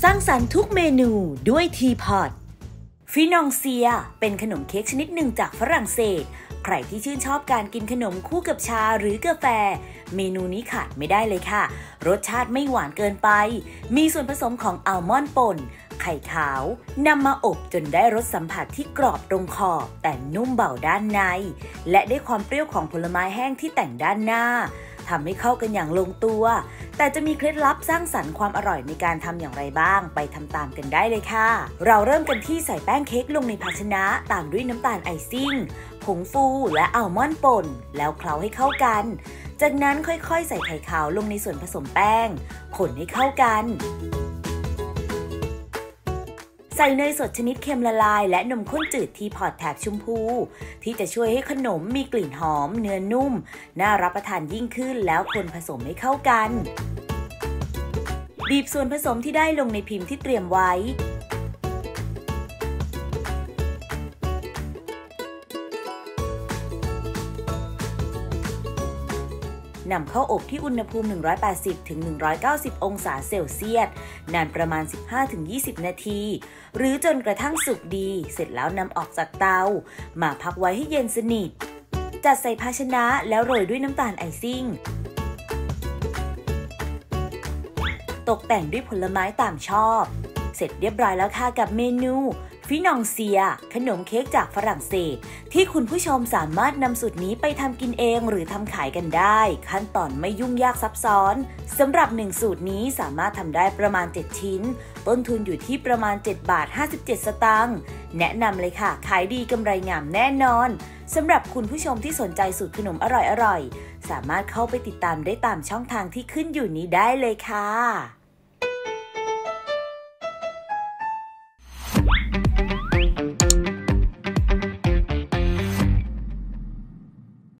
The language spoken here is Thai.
สร้างสรรค์ทุกเมนูด้วยทีพอตฟินองเซียเป็นขนมเค้กชนิดหนึ่งจากฝรั่งเศสใครที่ชื่นชอบการกินขนมคู่กับชาหรือกาแฟเมนูนี้ขาดไม่ได้เลยค่ะรสชาติไม่หวานเกินไปมีส่วนผสมของอัลมอนด์ป่นไข่ขาวนำมาอบจนได้รสสัมผัสที่กรอบตรงขอบแต่นุ่มเบาด้านในและได้ความเปรี้ยวของผลไม้แห้งที่แต่งด้านหน้าทำให้เข้ากันอย่างลงตัวแต่จะมีเคล็ดลับสร้างสรรค์ความอร่อยในการทำอย่างไรบ้างไปทำตามกันได้เลยค่ะเราเริ่มกันที่ใส่แป้งเค้กลงในภาชนะตามด้วยน้ำตาลไอซิ่งผงฟูและอัลมอนด์ป่นแล้วเคล้าให้เข้ากันจากนั้นค่อยๆใส่ไข่ขาวลงในส่วนผสมแป้งคนให้เข้ากันใส่เนยสดชนิดเค็มละลายและนมข้นจืดทีพอตแถบชมพูที่จะช่วยให้ขนมมีกลิ่นหอมเนื้อนุ่มน่ารับประทานยิ่งขึ้นแล้วคนผสมให้เข้ากันบีบส่วนผสมที่ได้ลงในพิมพ์ที่เตรียมไว้นำเข้าอบที่อุณหภูมิ 180-190 องศาเซลเซียสนานประมาณ 15-20 นาทีหรือจนกระทั่งสุกดีเสร็จแล้วนำออกจากเตามาพักไว้ให้เย็นสนิทจัดใส่ภาชนะแล้วโรยด้วยน้ำตาลไอซิ่งตกแต่งด้วยผลไม้ตามชอบเสร็จเรียบร้อยแล้วค่ะกับเมนูฟินองเซียขนมเค้กจากฝรั่งเศสที่คุณผู้ชมสามารถนำสูตรนี้ไปทำกินเองหรือทำขายกันได้ขั้นตอนไม่ยุ่งยากซับซ้อนสำหรับ1สูตรนี้สามารถทำได้ประมาณ7ชิ้นต้นทุนอยู่ที่ประมาณ7.57 สตางค์แนะนำเลยค่ะขายดีกำไรงามแน่นอนสำหรับคุณผู้ชมที่สนใจสูตรขนมอร่อยๆสามารถเข้าไปติดตามได้ตามช่องทางที่ขึ้นอยู่นี้ได้เลยค่ะ